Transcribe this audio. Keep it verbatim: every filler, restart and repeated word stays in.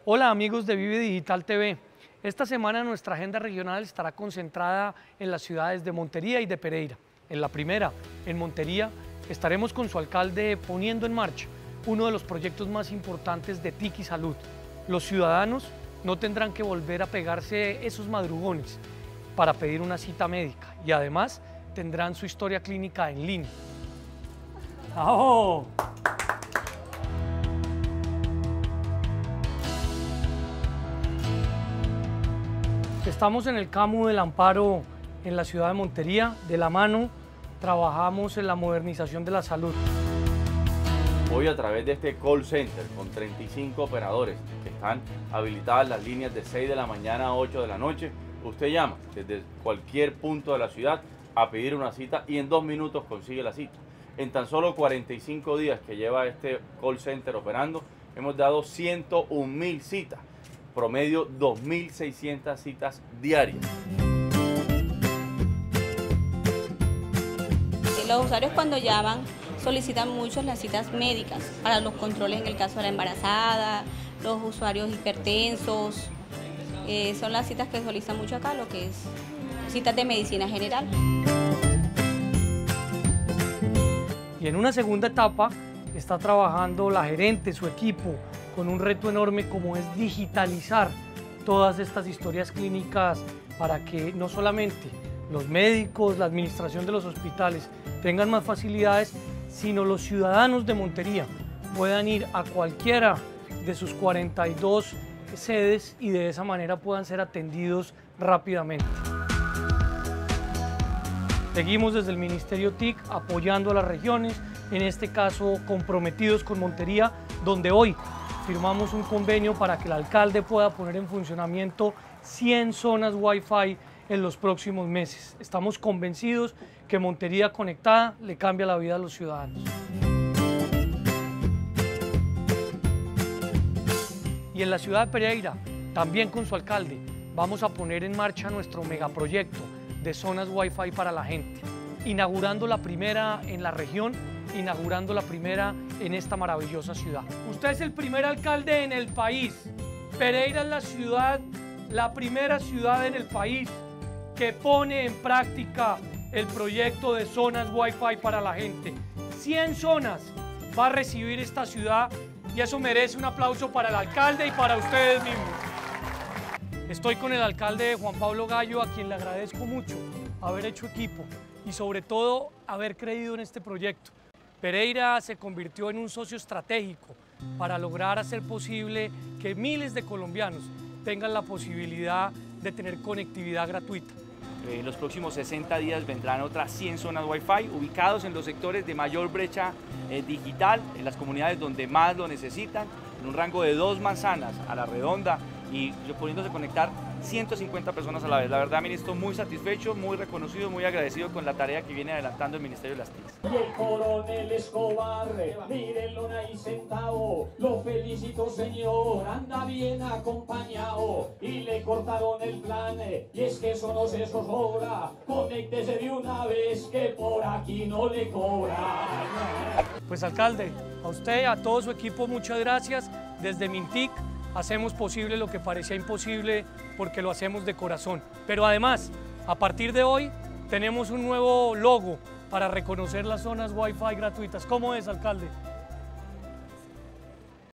Hola amigos de Vive Digital T V. Esta semana nuestra agenda regional estará concentrada en las ciudades de Montería y de Pereira. En la primera, en Montería, estaremos con su alcalde poniendo en marcha uno de los proyectos más importantes de T I C y Salud. Los ciudadanos no tendrán que volver a pegarse esos madrugones para pedir una cita médica y además tendrán su historia clínica en línea. ¡Oh! Estamos en el Camu del Amparo en la ciudad de Montería. De la mano trabajamos en la modernización de la salud. Hoy a través de este call center con treinta y cinco operadores que están habilitadas las líneas de seis de la mañana a ocho de la noche, usted llama desde cualquier punto de la ciudad a pedir una cita y en dos minutos consigue la cita. En tan solo cuarenta y cinco días que lleva este call center operando, hemos dado ciento un mil citas, promedio dos mil seiscientas citas diarias. Los usuarios cuando llaman solicitan mucho las citas médicas para los controles en el caso de la embarazada, los usuarios hipertensos, eh, son las citas que solicitan mucho acá, lo que es citas de medicina general. Y en una segunda etapa está trabajando la gerente, su equipo, con un reto enorme como es digitalizar todas estas historias clínicas para que no solamente los médicos, la administración de los hospitales tengan más facilidades, sino los ciudadanos de Montería puedan ir a cualquiera de sus cuarenta y dos sedes y de esa manera puedan ser atendidos rápidamente. Seguimos desde el Ministerio T I C apoyando a las regiones, en este caso comprometidos con Montería, donde hoy firmamos un convenio para que el alcalde pueda poner en funcionamiento cien zonas Wi-Fi en los próximos meses. Estamos convencidos que Montería conectada le cambia la vida a los ciudadanos. Y en la ciudad de Pereira, también con su alcalde, vamos a poner en marcha nuestro megaproyecto de zonas Wi-Fi para la gente, inaugurando la primera en la región, inaugurando la primera en esta maravillosa ciudad. Usted es el primer alcalde en el país. Pereira es la ciudad, la primera ciudad en el país que pone en práctica el proyecto de zonas Wi-Fi para la gente. cien zonas va a recibir esta ciudad y eso merece un aplauso para el alcalde y para ustedes mismos. Estoy con el alcalde Juan Pablo Gallo, a quien le agradezco mucho haber hecho equipo y sobre todo haber creído en este proyecto. Pereira se convirtió en un socio estratégico para lograr hacer posible que miles de colombianos tengan la posibilidad de tener conectividad gratuita. En los próximos sesenta días vendrán otras cien zonas Wi-Fi ubicados en los sectores de mayor brecha eh, digital, en las comunidades donde más lo necesitan, en un rango de dos manzanas a la redonda y poniéndose a conectar ciento cincuenta personas a la vez. La verdad, ministro, muy satisfecho, muy reconocido, muy agradecido con la tarea que viene adelantando el Ministerio de las T I C. Y el coronel Escobar, mírenlo ahí sentado, lo felicito señor, anda bien acompañado, y le cortaron el plan, y es que eso no se zozobra, conéctese de una vez que por aquí no le cobran. Pues alcalde, a usted, a todo su equipo, muchas gracias. Desde Mintic hacemos posible lo que parecía imposible porque lo hacemos de corazón. Pero además, a partir de hoy, tenemos un nuevo logo para reconocer las zonas Wi-Fi gratuitas. ¿Cómo es, alcalde?